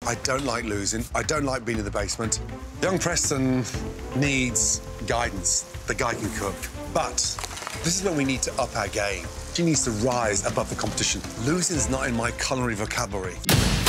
I don't like losing. I don't like being in the basement. Young Preston needs guidance. The guy can cook. But this is when we need to up our game. She needs to rise above the competition. Losing's not in my culinary vocabulary.